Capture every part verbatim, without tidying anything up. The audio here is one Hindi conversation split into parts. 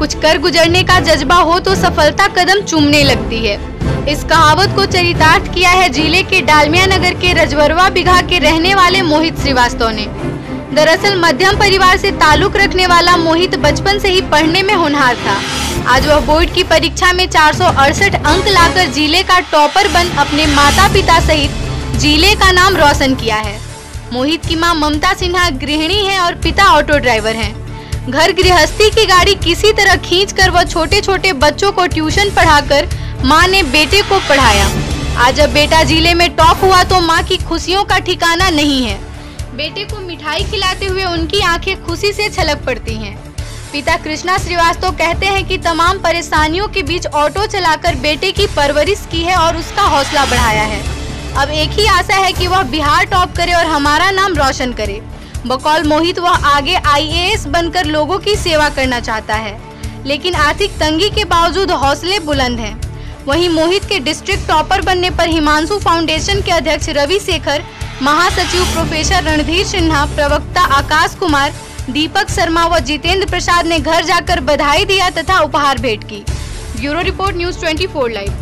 कुछ कर गुजरने का जज्बा हो तो सफलता कदम चूमने लगती है। इस कहावत को चरितार्थ किया है जिले के डालमिया नगर के रजवरवा बिघा के रहने वाले मोहित श्रीवास्तव ने। दरअसल मध्यम परिवार से ताल्लुक रखने वाला मोहित बचपन से ही पढ़ने में होनहार था। आज वह बोर्ड की परीक्षा में चार सौ अड़सठ अंक लाकर जिले का टॉपर बन अपने माता पिता सहित जिले का नाम रोशन किया है। मोहित की मां ममता सिन्हा गृहिणी हैं और पिता ऑटो ड्राइवर हैं। घर गृहस्थी की गाड़ी किसी तरह खींचकर वह छोटे छोटे बच्चों को ट्यूशन पढ़ाकर मां ने बेटे को पढ़ाया। आज जब बेटा जिले में टॉप हुआ तो मां की खुशियों का ठिकाना नहीं है। बेटे को मिठाई खिलाते हुए उनकी आंखें खुशी से छलक पड़ती हैं। पिता कृष्णा श्रीवास्तव कहते हैं कि तमाम परेशानियों के बीच ऑटो चलाकर बेटे की परवरिश की है और उसका हौसला बढ़ाया है। अब एक ही आशा है कि वह बिहार टॉप करे और हमारा नाम रोशन करे। बकौल मोहित वह आगे आई ए एस बनकर लोगों की सेवा करना चाहता है, लेकिन आर्थिक तंगी के बावजूद हौसले बुलंद हैं। वहीं मोहित के डिस्ट्रिक्ट टॉपर बनने पर हिमांशु फाउंडेशन के अध्यक्ष रवि शेखर, महासचिव प्रोफेसर रणधीर सिन्हा, प्रवक्ता आकाश कुमार, दीपक शर्मा व जितेंद्र प्रसाद ने घर जाकर बधाई दिया तथा उपहार भेंट की। ब्यूरो रिपोर्ट न्यूज़ चौबीस लाइव।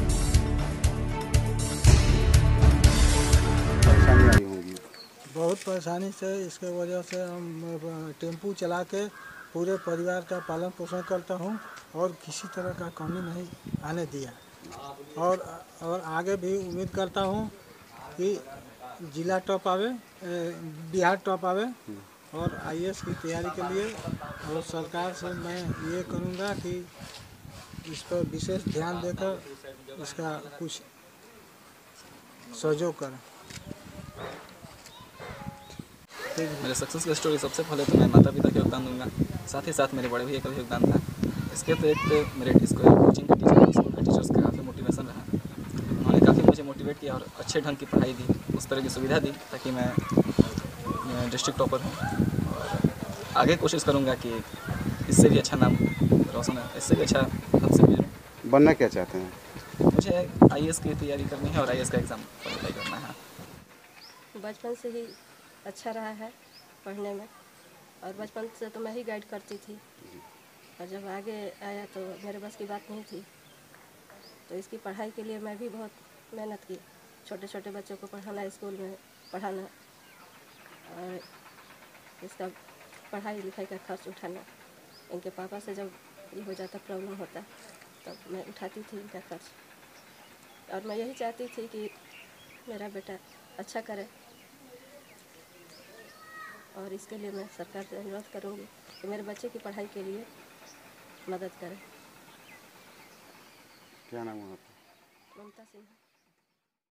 बहुत परेशानी से इसके वजह से हम टेम्पू चला के पूरे परिवार का पालन पोषण करता हूं और किसी तरह का कमी नहीं आने दिया और और आगे भी उम्मीद करता हूं कि जिला टॉप आवे, बिहार टॉप आवे और आई ए एस की तैयारी के लिए। और सरकार से मैं ये करूंगा कि इस पर विशेष ध्यान देकर इसका कुछ सहयोग करें। मेरे सक्सेस की स्टोरी सबसे पहले तो मैं माता पिता का योगदान दूंगा, साथ ही साथ मेरे बड़े भैया का भी योगदान था। इसके अतिरिक्त मेरे स्कूल कोचिंग के टीचर, स्कूल के टीचर्स का काफ़ी मोटिवेशन रहा। उन्होंने काफ़ी मुझे मोटिवेट किया और अच्छे ढंग की पढ़ाई दी, उस तरह की सुविधा दी ताकि मैं डिस्ट्रिक्ट टॉपर हूँ। और आगे कोशिश करूँगा कि इससे भी अच्छा नाम रोशन है, इससे भी अच्छा हद से गुजरूँ। बनना क्या चाहते हैं? मुझे आई ए एस की तैयारी करनी है और आई ए एस का एग्ज़ाम क्वालिफाई करना है। बचपन से ही अच्छा रहा है पढ़ने में और बचपन से तो मैं ही गाइड करती थी और जब आगे आया तो मेरे बस की बात नहीं थी, तो इसकी पढ़ाई के लिए मैं भी बहुत मेहनत की। छोटे छोटे बच्चों को पढ़ाना, स्कूल में पढ़ाना और इसका पढ़ाई लिखाई का खर्च उठाना। इनके पापा से जब ये हो जाता, प्रॉब्लम होता, तब मैं उठाती थी इनका खर्च। और मैं यही चाहती थी कि मेरा बेटा अच्छा करे और इसके लिए मैं सरकार से अनुरोध करूँगी कि मेरे बच्चे की पढ़ाई के लिए मदद करें। क्या नाम है आपका? ममता सिन्हा।